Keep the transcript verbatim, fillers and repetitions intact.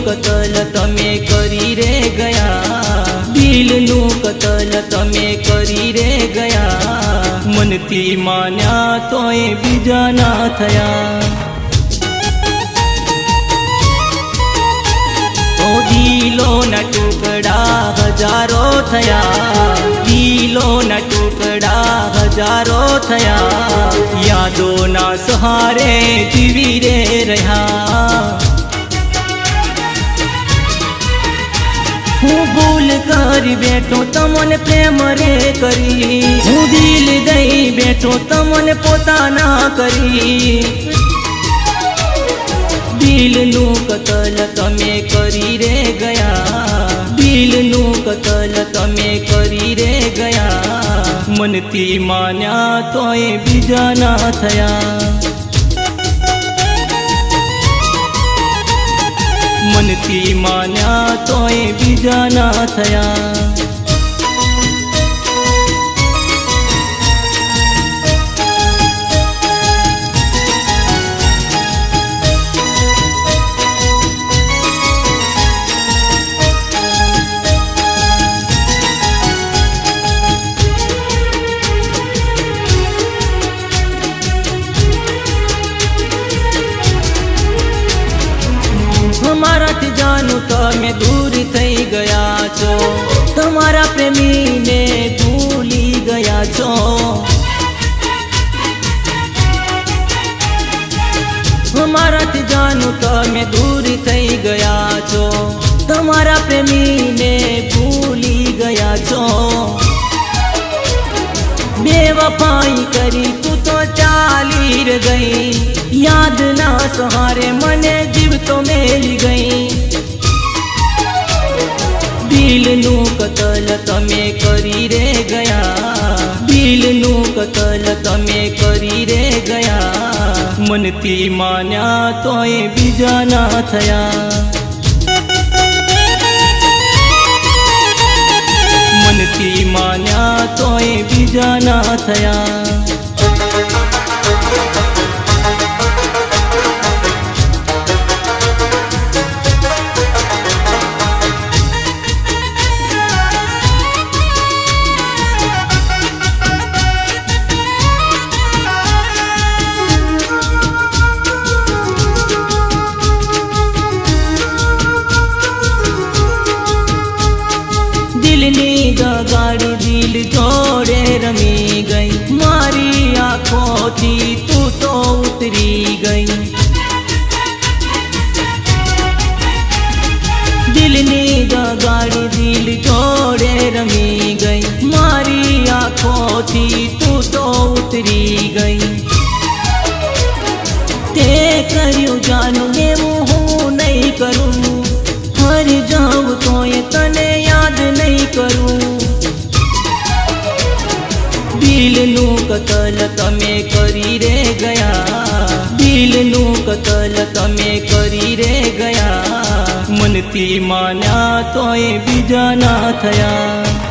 कतल तमे करी रे गया, दिलनु कतल तमे करी रे गया। मनती मान्या तोय बीजा ना थया। ओ दिलो न टुकड़ा हजारों थया, दिलो न टुकड़ा हजारों थया। यादों ना सहारे जीवी रे रहा। हूँ भूल कर बैठो तमन प्रेम रे करी, हूँ दिल दई बैठो तमन पोता ना करी। दिलनु कतल तमे करी रे गया, दिलनु कतल तमे करी रे गया। मनती मान्या तोय बीजा ना थया। मनती मान्या तोय बीजा ना थया। हमारा थी जानू तो मैं दूर थई गया छो, तुम्हारा प्रेमी ने भूली गया छो। हमारा थी जानू तो मैं दूर थई गया छो, तुम्हारा प्रेमी ने भूली गया छो। बेवफाई करी तू तो चाली र गई, याद ना सहारे मने जीव तो मेल गई। दिलनु कतल तमे करी रे गया, दिलनु कतल तमे करी रे गया। मनती मान्या तोय बीजा ना थया। मनती मान्या तोय बीजा ना थया। दिलनी गाड़ी दिल जोड़े रमी गई, मारी आँखों थी तू तो उतरी गई। दिलनी गाड़ी दिल जोड़े रमी गई, मारी आँखों थी तू तो उतरी गई। ते करियो जानू ये मुँह नहीं करूँ, हर जाऊँ तो ये तने याद नहीं करूँ। दिलनु कतल तमे करी रे गया, दिलनु कतल तमे करी रे गया। मनती मान्या तोय बीजा ना थया।